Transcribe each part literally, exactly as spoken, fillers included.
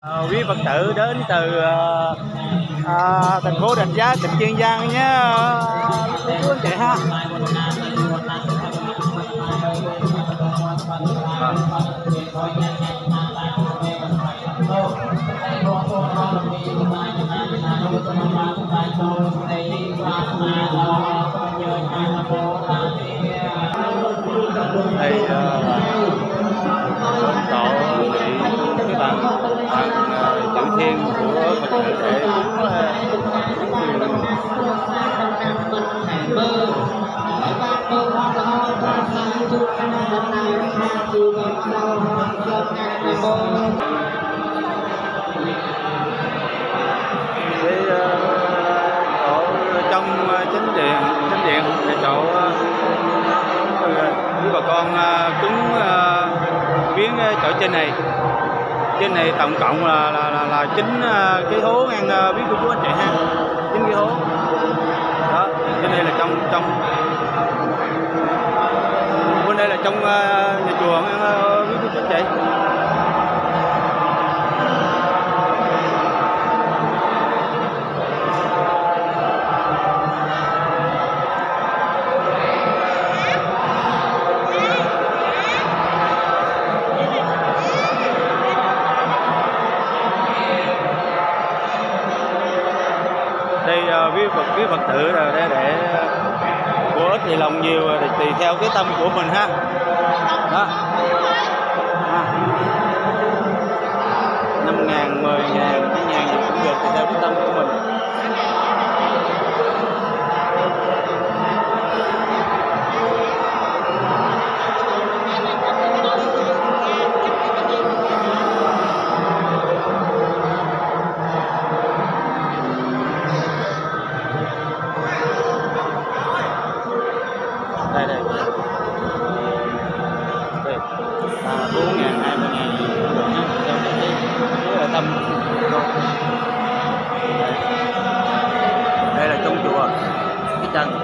À, quý Phật tử đến từ à, à, thành phố Rạch Giá, tỉnh Kiên Giang nhé, cô chú anh chị ha. Đây uh, cậu bị cái bàn bàn chữ thiên của Phật tử để cúng cái chỗ trong chánh điện chánh điện để chỗ với bà con cúng viếng chỗ trên này. Trên này tổng cộng là là là, là chín cái hố ngang biết của chú anh chị ha, chín cái hố đó. Trên đây là trong trong bên đây là trong nhà chùa biết của chú anh chị. Đây quý Phật quý Phật tử là để, để của ít thì lòng nhiều thì tùy theo cái tâm của mình ha. Đó. năm ngàn, mười ngàn, hai ngàn gì cũng được tùy theo cái tâm của mình. Đây đây, đây bốn ngàn, hai mươi ngàn gì cũng được ha, theo cái cái là tâm. Đây, đây là trong chùa cái trần.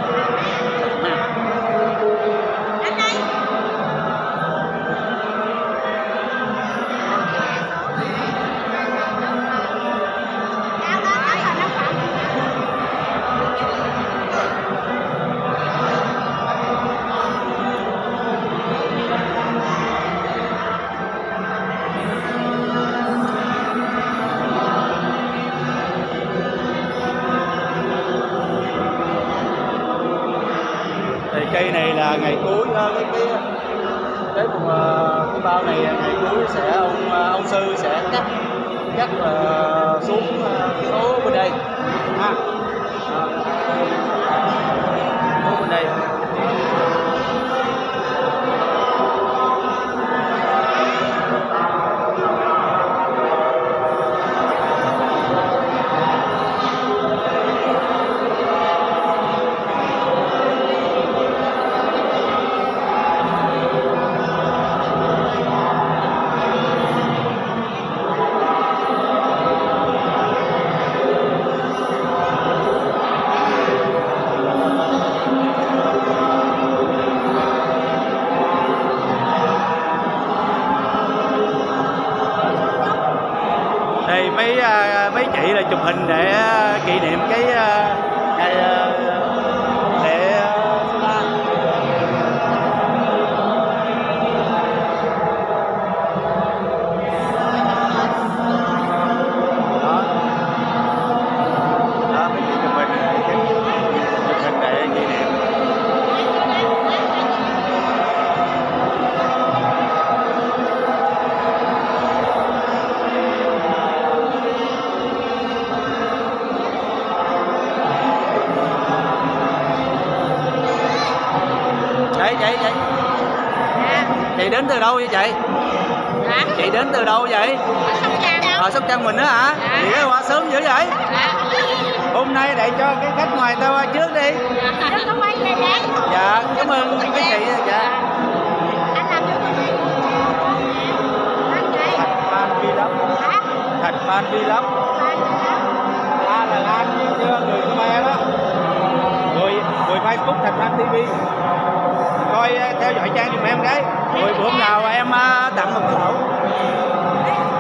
Cây này là ngày cuối cái cái cái vùng cái bao này ngày cuối sẽ ông ông sư sẽ cắt cắt uh, xuống cái hố bên đây ha, hố bên đây. Đây mấy mấy chị là chụp hình để kỷ niệm cái ngày lễ đó. Đó mấy chị chụp hình chụp hình để kỷ niệm. Chị chị chị à. Chị đến từ đâu vậy chị? Hả? Chị đến từ đâu vậy? Ở Sóc Trăng. Ở Sóc Trăng mình đó hả? Dạ. Chị qua sớm dữ vậy? Dạ. Hôm nay để cho cái khách ngoài ta qua trước đi. Dạ, dạ cảm ơn cái chị. Dạ. Anh làm cho tôi đi. Thạch Phan Vlog. Hả? Thạch Phan Vlog. A là Lan chưa người Khmer đó. Người người Facebook Thạch Phan ti vi. Coi theo dõi trang giùm em cái. Rồi bữa hôm nào em tặng một cái lẩu.